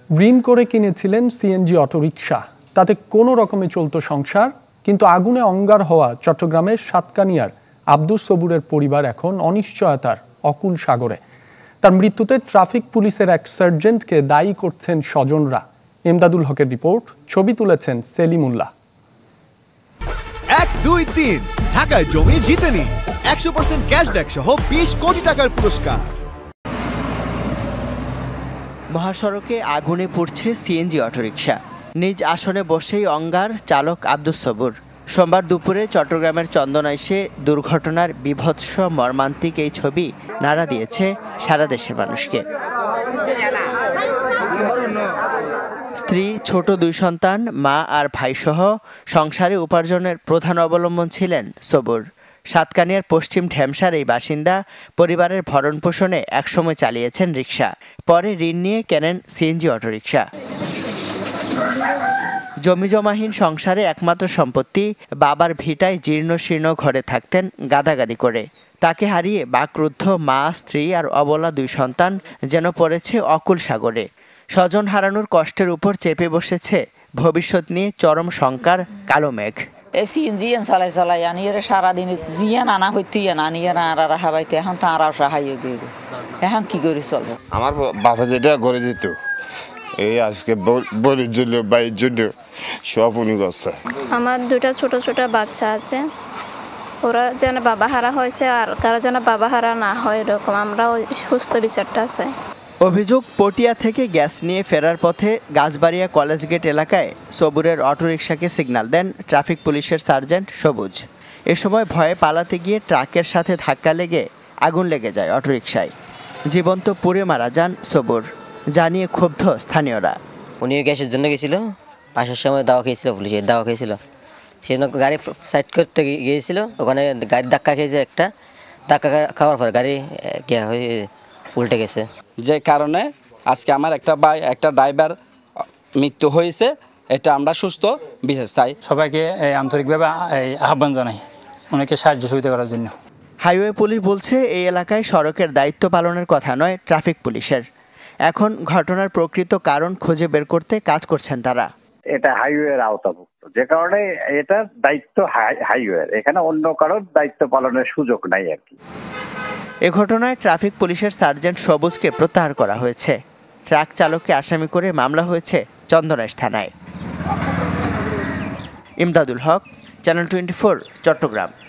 ঋণ করে কিনেছিলেন সিএনজি অটোরিকশা, তাতে কোনো রকমে চলত সংসার। কিন্তু আগুনে অঙ্গার হওয়া চট্টগ্রামের সাতকানিয়ার আব্দুস সবুরের পরিবার এখন অনিশ্চয়তার অকুল সাগরে। তার মৃত্যুতে ট্রাফিক পুলিশের এক সার্জেন্টকে দায়ী করছেন স্বজনরা। ইমদাদুল হকের রিপোর্ট, ছবি তুলেছেন সেলিমুল্লাহ। 1, 2, 3 ঢাকায় জমি জিতে নিন 100% ক্যাশব্যাক সহ 20 কোটি টাকার পুরস্কার। মহাসড়কে আগুনে পুড়ছে সিএনজি অটোরিকশা। নিজ আসনে বসেই অঙ্গার চালক আব্দুস সবুর। সোমবার দুপুরে চট্টগ্রামের চন্দনাইশে দুর্ঘটনার বিভৎস মর্মান্তিক এই ছবি নাড়া দিয়েছে সারা দেশের মানুষকে। স্ত্রী, ছোট 2 সন্তান, মা আর ভাইসহ সংসারে উপার্জনের প্রধান অবলম্বন ছিলেন সবুর। সাতকানিয়ার পশ্চিম ঢেমসার এই বাসিন্দা পরিবারের ভরণ পোষণে একসময় চালিয়েছেন রিকশা, পরে ঋণ নিয়ে কেনেন সিএনজি অটোরিকশা। জমিজমাহীন সংসারে একমাত্র সম্পত্তি বাবার ভিটায় জীর্ণ শীর্ণ ঘরে থাকতেন গাদাগাদি করে। তাকে হারিয়ে বাকরুদ্ধ মা, স্ত্রী আর অবলা 2 সন্তান যেন পড়েছে অকুল সাগরে। স্বজন হারানোর কষ্টের উপর চেপে বসেছে ভবিষ্যৎ নিয়ে চরম শঙ্কার কালো মেঘ। সিএনজি চালাই চালাই আনিয়ে সারাদিন জিয়ান আনা হইতে আনিয়ে না আর রাখা বাইতে এখন তো আরাও সাহায্য গিয়ে এখন কি করে চলবে। আমার বাবা যেটা করে দিত এই আজকে বলির জন্য বাইর জন্য সব উনি করছে। আমার 2টা ছোট ছোট বাচ্চা আছে, ওরা যেন বাবা হারা হয়েছে আর কারো যেন বাবা হারা না হয়, এরকম আমরাও সুস্থ বিচারটা আছে। অভিযোগ, পটিয়া থেকে গ্যাস নিয়ে ফেরার পথে গাছবাড়িয়া কলেজ গেট এলাকায় সবুরের অটোরিকশাকে সিগন্যাল দেন ট্রাফিক পুলিশের সার্জেন্ট সবুজ। এ সময় ভয়ে পালাতে গিয়ে ট্রাকের সাথে ধাক্কা লেগে আগুন লেগে যায় অটোরিকশায়। জীবন্ত পুড়ে মারা যান সবুর, জানিয়ে ক্ষুব্ধ স্থানীয়রা। উনিও গ্যাসের জন্য গেছিল, আসার সময় দাওয়া খেয়েছিল, পুলিশের দাওয়া খেয়েছিল। সেজন্য গাড়ি সাইড করতে গিয়েছিল, ওখানে গাড়ির ধাক্কা খেয়েছে। একটা ধাক্কা খাওয়ার পর গাড়ি হয়ে উল্টে গেছে। যে কারণে আজকে আমার একটা ড্রাইভার মৃত্যু হয়েছে। এটা আমরা সুস্থ বিশেষ চাই। সবাইকে আন্তরিকভাবে আহ্বান জানাই অনেকে সাহায্য সুবিধা করার জন্য। হাইওয়ে পুলিশ বলছে এই এলাকায় সড়কের দায়িত্ব পালনের কথা নয় ট্রাফিক পুলিশের। এখন ঘটনার প্রকৃত কারণ খুঁজে বের করতে কাজ করছেন তারা। এটা হাইওয়ের আওতাভুক্ত, যে কারণে এটার দায়িত্ব হাইওয়ের, এখানে অন্য কারোর দায়িত্ব পালনের সুযোগ নাই আর কি। এ ঘটনায় ট্রাফিক পুলিশের সার্জেন্ট সবুজকে প্রত্যাহার করা হয়েছে। ট্রাক চালককে আসামি করে মামলা হয়েছে চন্দনাইশ থানায়। ইমদাদুল হক, চ্যানেল 24, চট্টগ্রাম।